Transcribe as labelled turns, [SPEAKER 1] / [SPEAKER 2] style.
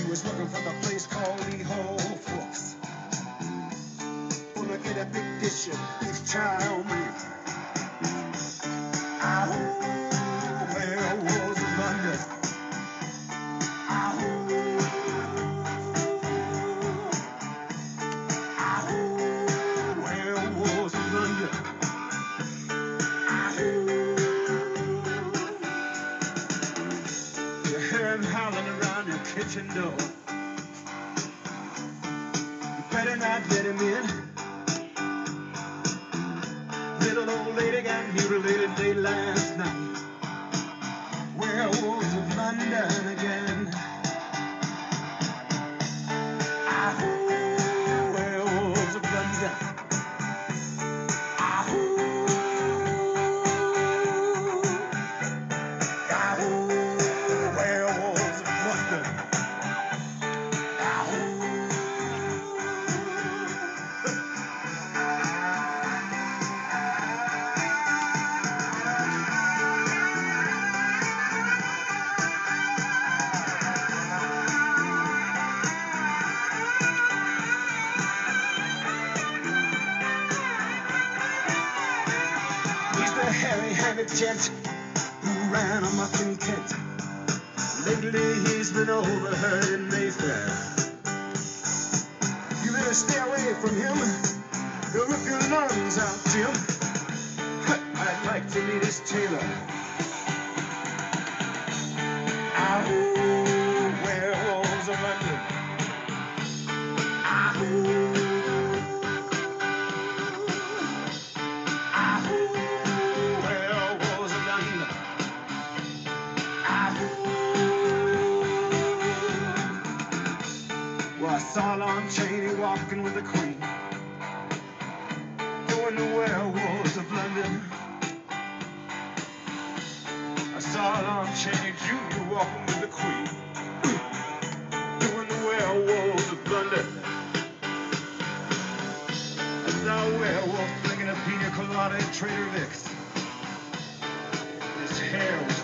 [SPEAKER 1] was working from a place called Lee Hall Forks. Gonna get a big dish of beef chow mein. Ah, where was London? Ah, where was London? You hear him howling around your kitchen door. You better not let him in. Little old lady got mutilated late last night. Werewolves of London again. Ah, werewolves of London. Ah, werewolves of London. He's the hairy-handed gent who ran amok in Kent. Lately he's been overheard in Mayfair. You better stay away from him. He'll rip your lungs out, Jim. I'd like to meet his tailor. Ah, werewolves of London. Ah, werewolves of London. Ah, well, I saw Lon Chaney walking with the Queen, doing the werewolves of London. I saw Lon Chaney Jr. walking with the Queen, doing the werewolves of London. I saw a werewolf drinking a pina colada at Trader Vic's. His hair was